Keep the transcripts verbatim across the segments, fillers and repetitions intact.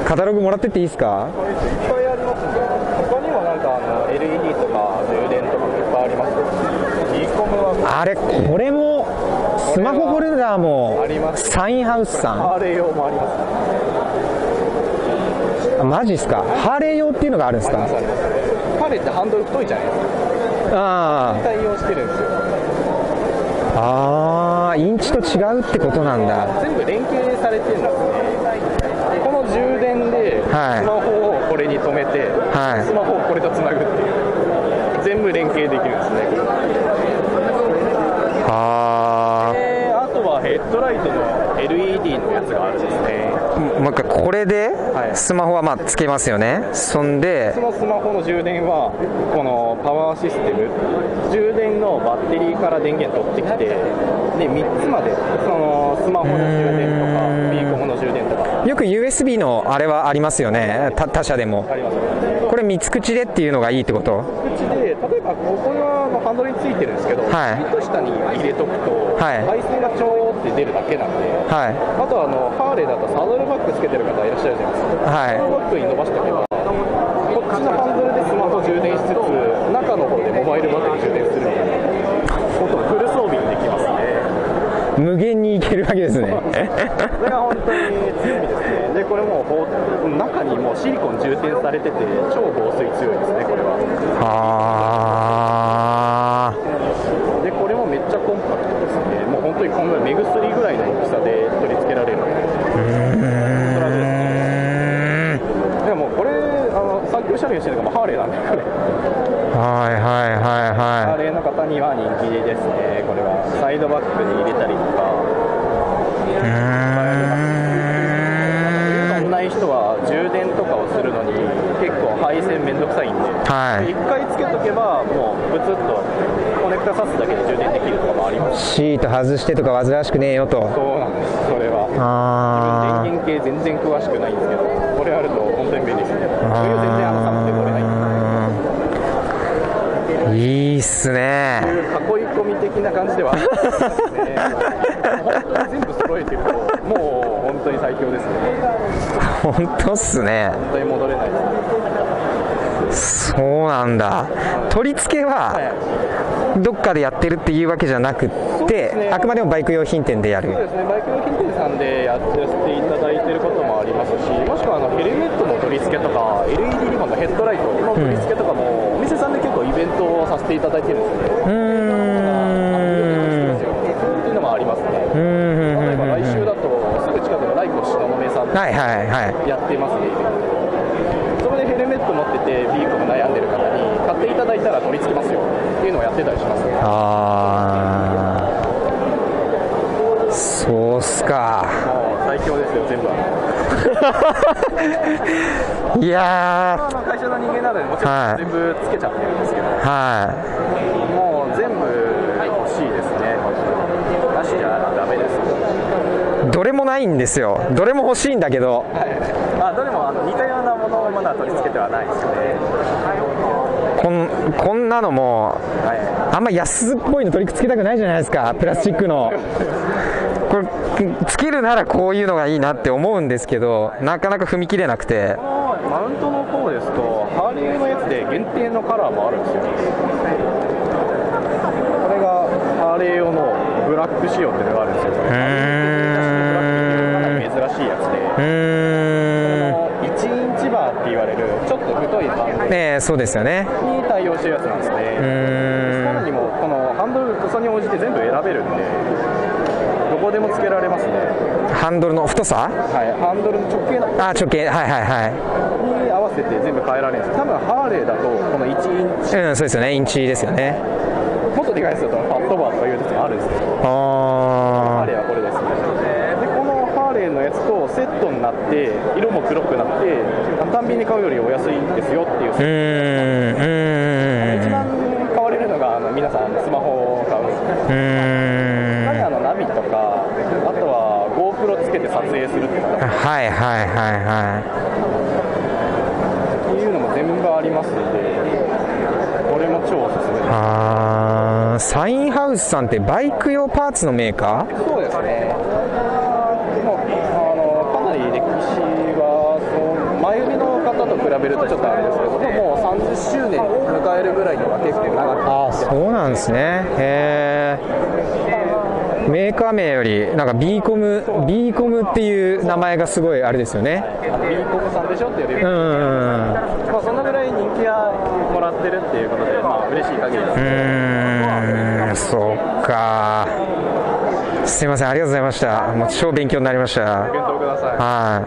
カタログもらってっていいですか？ いっぱいありますんで、他にもなんかあの エルイーディー とか充電とかもいっぱいあります。ビーコムはあれ、これもスマホホルダーもサインハウスさん。 ハーレー用もあります。 あ、マジっすか？ハーレー用っていうのがあるんですか？ ハーレーってハンドル太いじゃないですか。 ああ、 対応してるんですよ。 ああ、インチと違うってことなんだ。 全部連携されてるんですね。この充電でスマホをこれに止めて、はい、スマホをこれとつなぐっていう全部連携できるんですね。 あー、 で、あとはヘッドライトの エルイーディー のやつがあるんですね。 もう一回これでスマホはまあつけますよね。そんでそのスマホの充電はこのパワーシステム、充電のバッテリーから電源取ってきて、でみっつまでそのスマホの充電とかビーコムの充電とか、 よく ユーエスビー のあれはありますよね。他, 他社でもあります。 これみっつ口でっていうのがいいってこと？ みっつ口で、例えばここのハンドルについてるんですけど、はい、ピッと下に入れとくと、はい、配線がちょーって出るだけなんで、はい、あとはあのハーレーだとサドルバッグつけてる方いらっしゃるじゃないですか。はい、サドルバッグに伸ばしておけば、こっちのハンドルでスマホ充電しつつ、中の方でモバイルバッテリー充電するみたいな、本当フル装備にできますね。 無限にいけるわけですね。 それが本当に強みですね。で、これもう中にもうシリコン充填されてて超防水強いですね、これは。 あー。で、これもめっちゃコンパクトですね。もう本当にこの目薬ぐらいの大きさで取り付けられる。うーん。でもこれあのサーキュー車両にしてるのがハーレーなんで、これ。 はいはいはいはい。 ハーレーの方には人気ですね。これはサイドバックに入れたりとか。うーん。ない人は充電とかをするのに結構配線めんどくさいんで、はい、いっかいつけとけばもうブツッとコネクタ挿すだけで充電できるとかもあります。 シート外してとか煩わしくねえよと。 そうなんです。それはあ自分電源系全然詳しくないんですけど、これあると本当に便利ですね。そういう全然あの寒くて乗れないんで。 いいっすね。 そういう囲い込み的な感じではあるんですね。本当に全部揃えてるともう本当に最強ですね。 本当っすね。 本当に戻れないです。 そうなんだ。取り付けはどっかでやってるっていうわけじゃなくって、ね、あくまでもバイク用品店でやる。 そうですね、バイク用品店さんでやっていただいていることもありますし、もしくはあのヘルメットの取り付けとか エルイーディー リボンのヘッドライトの取り付けとかも、うん、お店さんで結構イベントをさせていただいてるんですね。うーんっていうのもありますね。うん、例えば来週だとすぐ近くのライコ東雲さんでやってますね。それでヘルメット持っててビーコム悩んでる方に買っていただいたら取り付けますよっていうのをやってたりしますね。あー、そうっすか。 もう最強ですよ、全部は。 いやー、 会社の人間なのでもちろん全部つけちゃってるんですけど、はい、もう全部欲しいですね。なしじゃダメです。 どれもないんですよ。どれも欲しいんだけど、はい、 あどれもあの似たようなものをまだ取り付けてはないですね。 こん、こんなのも、はい、あんま安っぽいの取り付けたくないじゃないですか、プラスチックの。これつけるならこういうのがいいなって思うんですけど、なかなか踏み切れなくて。 マウントの方ですとハーレーのやつで限定のカラーもあるんですよ。これがハーレー用のブラック仕様っていうのがあるんですよ。うーん、珍しいやつで、うーん、いちインチバーって言われるちょっと太いバー、 ね、そうですよね、 に対応してるやつなんですね。うーん、さらにもこのハンドル太さに応じて全部選べるんでどこでもつけられますね。 ハンドルの太さ、はい、 ハンドルの直径、 あ、直径、はいはいはいに合わせて全部変えられるんです。多分ハーレーだとこのいちインチ、 うん、そうですよね、インチですよね。 もっとでかいやつだとパッドバーとかいうやつもあるんですけど、 あハーレーはこれですね。でこのハーレーのやつとセットになって色も黒くなって単品に買うよりお安いんですよっていう。うーん、うーん、一番買われるのがあの皆さんスマホを買うんですね。うーん、やはりあのナビとかあとは GoPro つけて撮影するっていうのが、 はいはいはいはいっていうのも全部ありますので、これも超おすすめです。 あー、サインハウスさんってバイク用パーツのメーカー？ そうですね。もうあのかなり歴史はそんべるとちょっとあれですけども、もうさんじゅっしゅうねん迎えるぐらいには結構長く。 ああ、そうなんですね。へえ。メーカー名よりなんか ビーコム、ビーコムっていう名前がすごいあれですよね。 ビーコムさんでしょっていう。うんうんうん。まあそんなぐらい人気はもらってるっていうことで、まあ嬉しい限りです。うーん、そうか。すいません、ありがとうございました。もう超勉強になりました。 ご検討ください。 はい。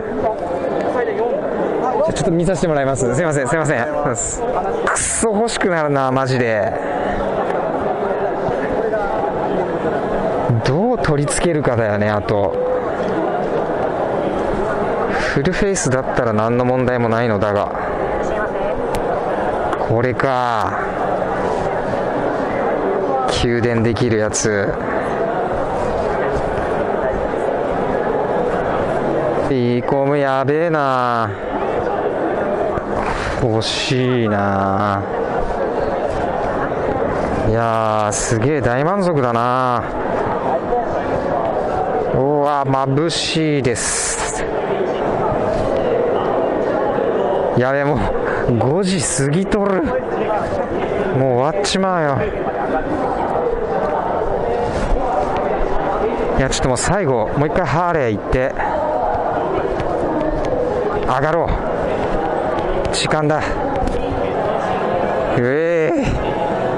ちょっと見させてもらいます。すいません、すいません。くっそ欲しくなるな、マジで。どう取り付けるかだよね。あとフルフェイスだったら何の問題もないのだが、これか、給電できるやつ。ビーコムやべえな、欲しいな。いやー、すげえ大満足だな。うわ、眩しいです。やべ、もうごじ過ぎとる。もう終わっちまうよ。いや、ちょっともう最後もう一回ハーレー行って上がろう。時間だ。うえー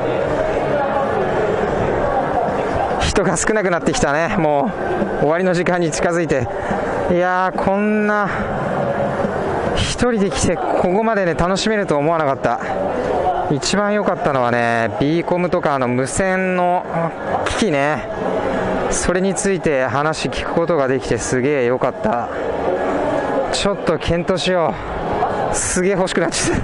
人が少なくなってきたね。もう終わりの時間に近づいて、いやー、こんな一人で来てここまでね楽しめると思わなかった。一番良かったのはね、 ビーコム とかあの無線の機器ね、それについて話聞くことができてすげえ良かった。ちょっと検討しよう。すげえ欲しくなっちゃった。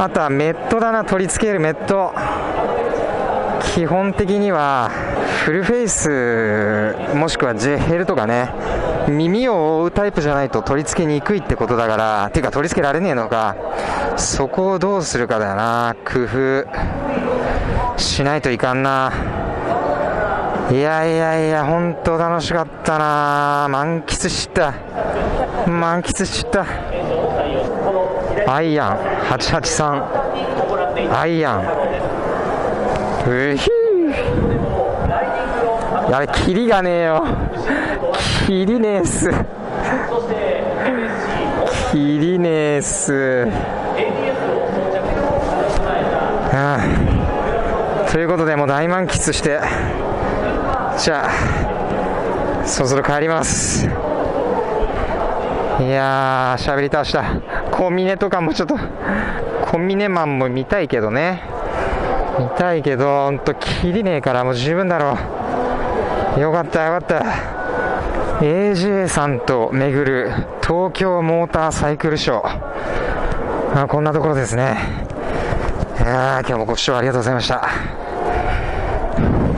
あとはメットだな、取り付けるメット。基本的にはフルフェイスもしくは ジェヘルとかね、耳を覆うタイプじゃないと取り付けにくいってことだから、てか取り付けられねえのか、そこをどうするかだよな。工夫しないといかんな。いやいやいや、本当楽しかったな。満喫した満喫したアイアンはちはちさん、アイアン、うひー、やべ、キリがねえよ。キリねえっす。キリねえっす。ああ、ということでもう大満喫して、じゃあそろそろ帰ります。いやー、喋り倒した。コンビネとかもちょっと、コンビネマンも見たいけどね、見たいけどほんとキリねえからもう十分だろう。よかったよかった。 エージェー さんと巡る東京モーターサイクルショー、あ、こんなところですね。いやー、今日もご視聴ありがとうございました。